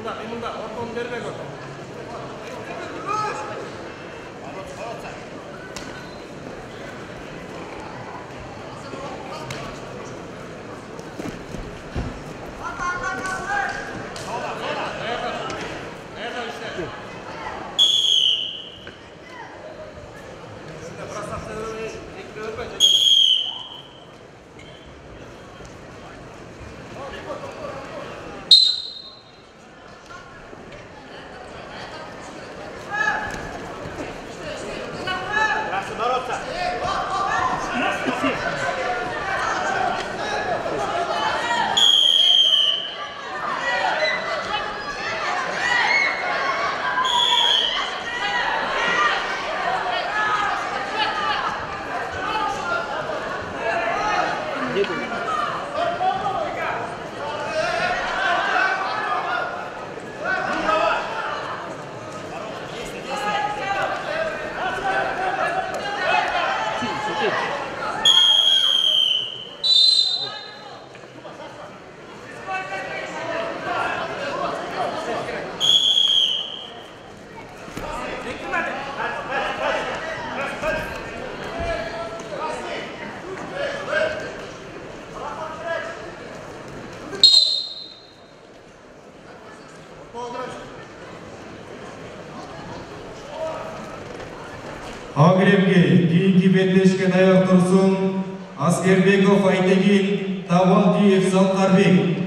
Агревге кейінгі беттешке даяр тұрсын Аскербеков Айтегин, Табалдиев Салтарбек.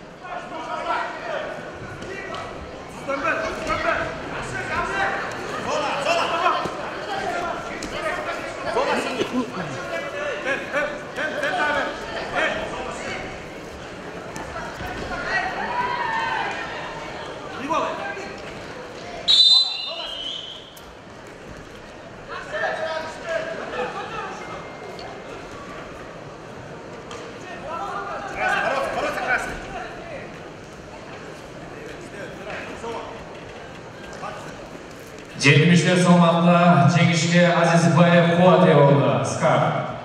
Жетіміштер салмақта жеңішке Азизбаев Қуате oldu. Скап.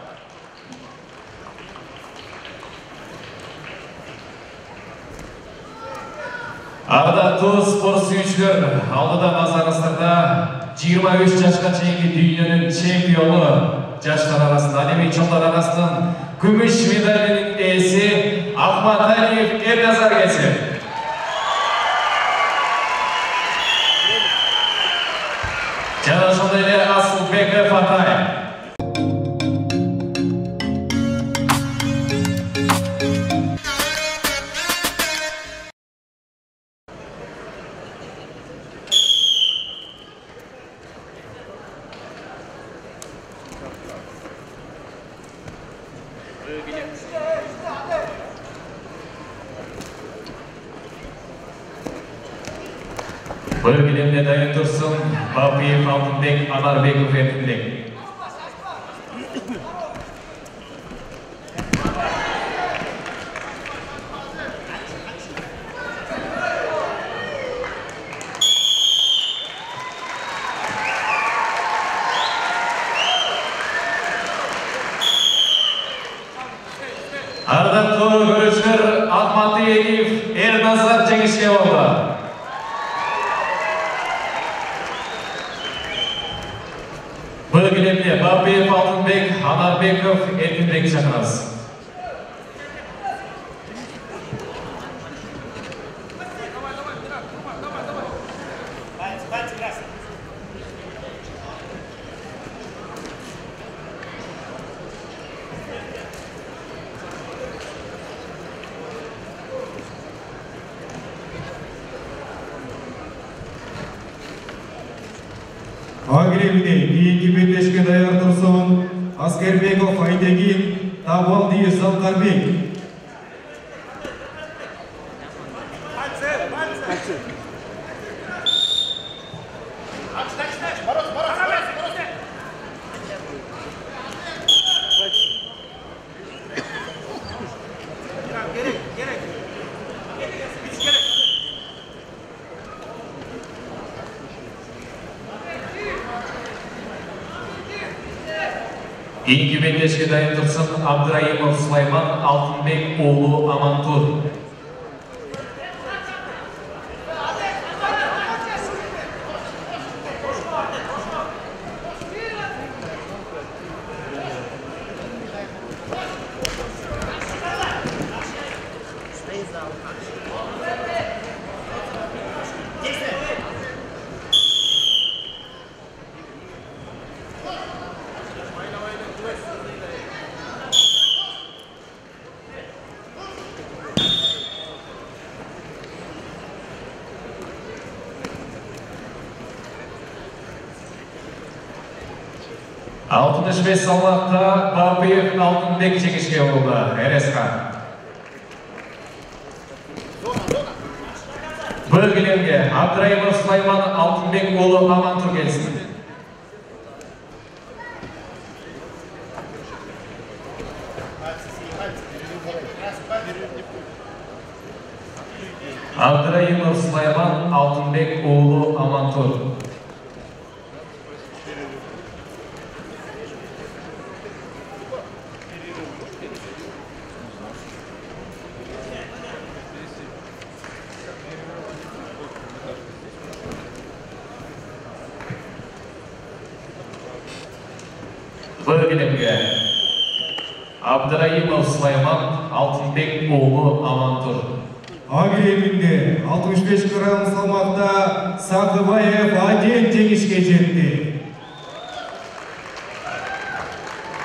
Ардақтуу спорт сүйүүчүлөр, алдыда назарыңыздарда 23 жашка чейинки дүйнөнүн чемпиону жаштар арасында, адеми чоңдор арасынан күмүш медалинин ээси Ахматалиев Эрназар келсин. Жана ошондой эле Асылбеков Атай. Bölgelerinde dayın dursun, Babiyev Altınbek, Anarbekov Erkinbek. Ardaqlı görüşler Ahmatiyev, Ernazar Cengişke oldu. Bölgelerinde Babiyev Altınbek, Anarbekov Erkinbek çakırız. Агревде кейінгі беттешке даяр тұрсын Аскербеков Айтегин, Табалдиев Салтарбек. Кейінгі беттешке дайын тұрсын Абдраимов Сулайман, Алтынбек оğlu Амантур. 65 салмақта Бабиев Алтынбек жеңішке болды. РСХ. Бір кілемге Абдраимов Сулайман Алтынбек ұлы Амантұр келсін. Абдраимов Сулайман Алтынбек ұлы Амантұр. Бір кілемге Абдраимов Сулайман Алтынбек ұлы Амантұр. А кілемінде 65 кг салмақта Сақыбаев Аден жеңішке жетті.